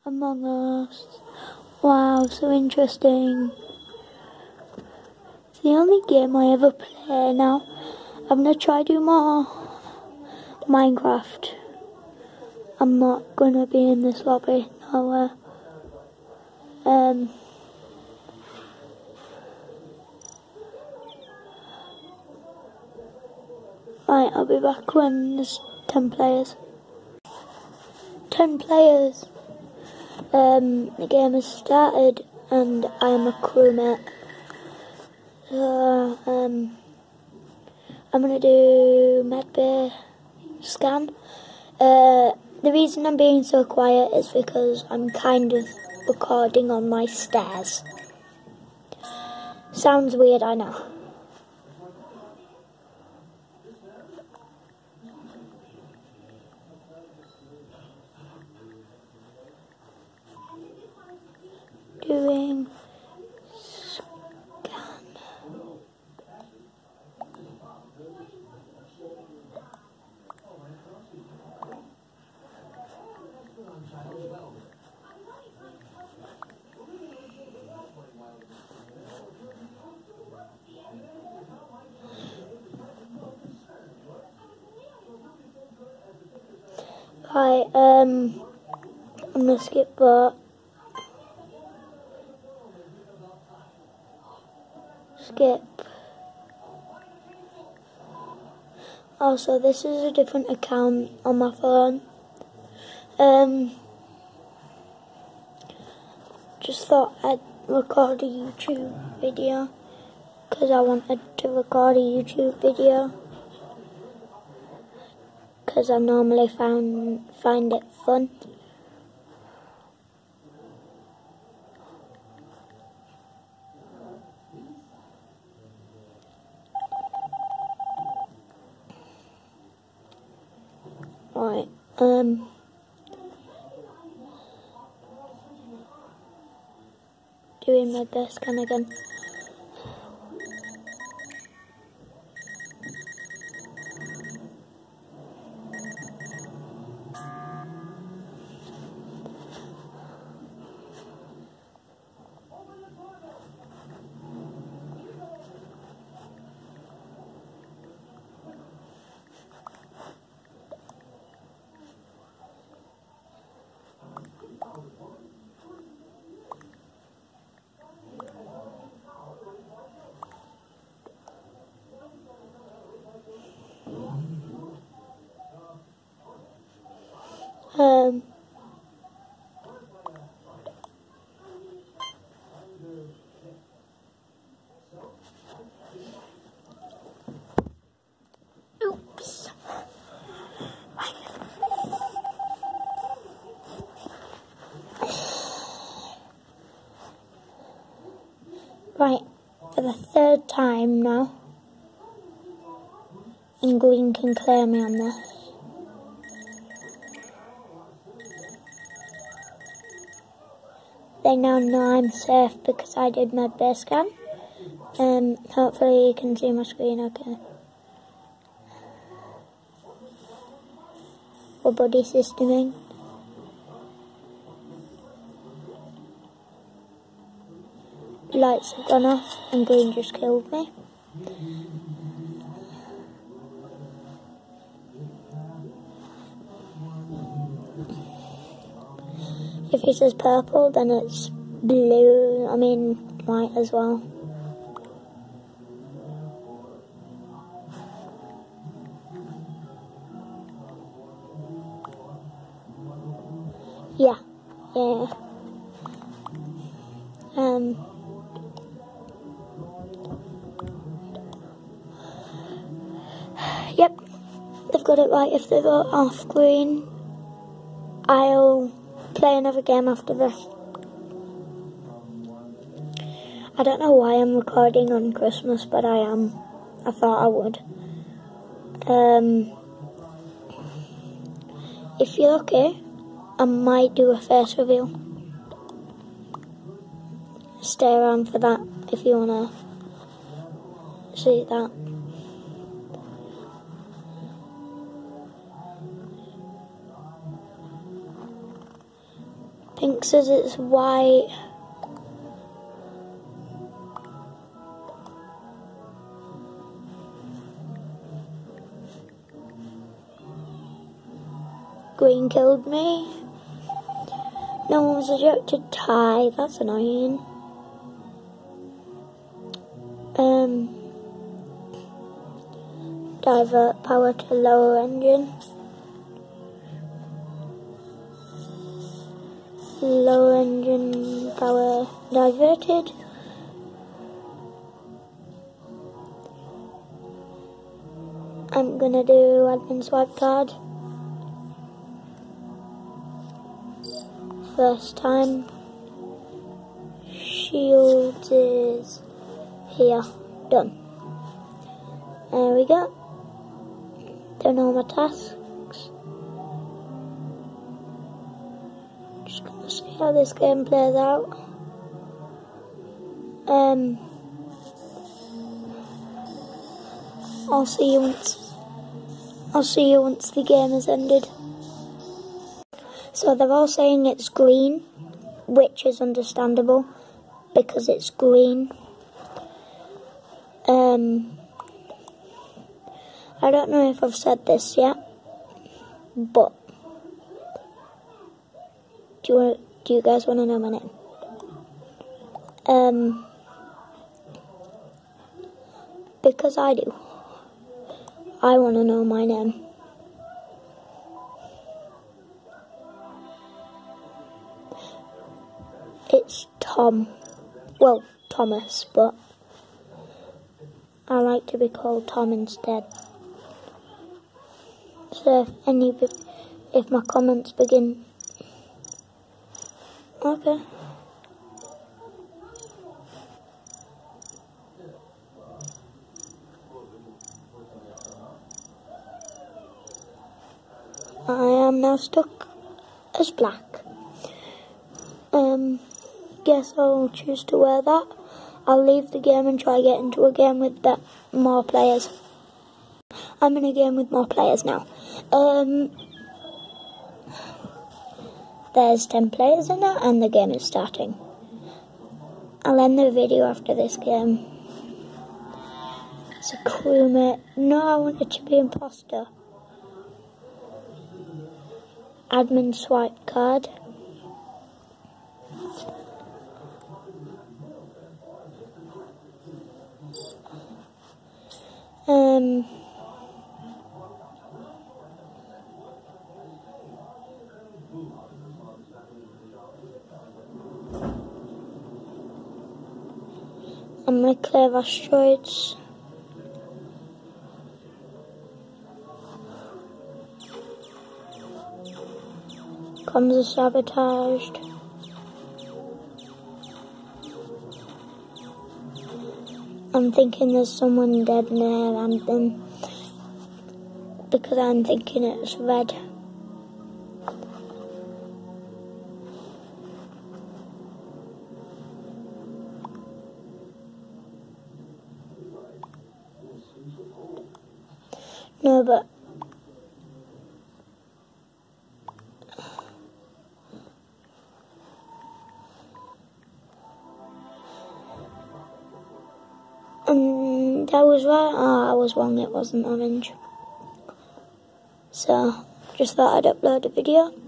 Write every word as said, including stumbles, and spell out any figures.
Among Us. Wow, so interesting. It's the only game I ever play now. I'm gonna try do more Minecraft. I'm not gonna be in this lobby nowhere. Um Right, I'll be back when there's ten players. ten players. Um, the game has started and I am a crewmate. So, um, I'm gonna do medbay scan. Uh, the reason I'm being so quiet is because I'm kind of recording on my stairs. Sounds weird, I know. Doing scan. Right, um, I'm gonna skip that. Skip. Also, this is a different account on my phone. Um, just thought I'd record a YouTube video because I wanted to record a YouTube video because I normally found find it fun. Right, um, doing my best scan again. Um, oops. Right, for the third time now, England can clear me on this. They now know I'm safe because I did my base scan. Um, hopefully you can see my screen okay. We're buddy systeming. Lights have gone off and green just killed me. If it says purple, then it's blue, I mean white as well. Yeah, yeah. Um, yep, they've got it right. If they go off green, I'll play another game after this. I don't know why I'm recording on Christmas, but I am. I thought I would. Um, if you're lucky, I might do a face reveal. Stay around for that if you wanna see that. Pink says it's white. Green killed me. No one was ejected. Tie. That's annoying. Um, divert power to lower engine. Lower engine power diverted. I'm gonna do admin swipe card. First time. Shields is here. Done. There we go. Done all my tasks. Just gonna see how this game plays out. Um, I'll see you once. I'll see you once the game has ended. So they're all saying it's green, which is understandable because it's green. Um, I don't know if I've said this yet, but do you do you guys want to know my name? Um, because I do. I want to know my name. It's Tom. Well, Thomas, but I like to be called Tom instead. So if any, if my comments begin, okay. I am now stuck as black. Um, guess I'll choose to wear that. I'll leave the game and try get into a game with that more players. I'm in a game with more players now. Um, there's ten players in it and the game is starting. I'll end the video after this game. It's a crewmate. No, I want it to be imposter. Admin swipe card. Um, I'm going to clear asteroids. Comms are sabotaged. I'm thinking there's someone dead in there, and then because I'm thinking it's red. No, but and I was right. Oh, I was wrong. It wasn't orange. So just thought I'd upload a video.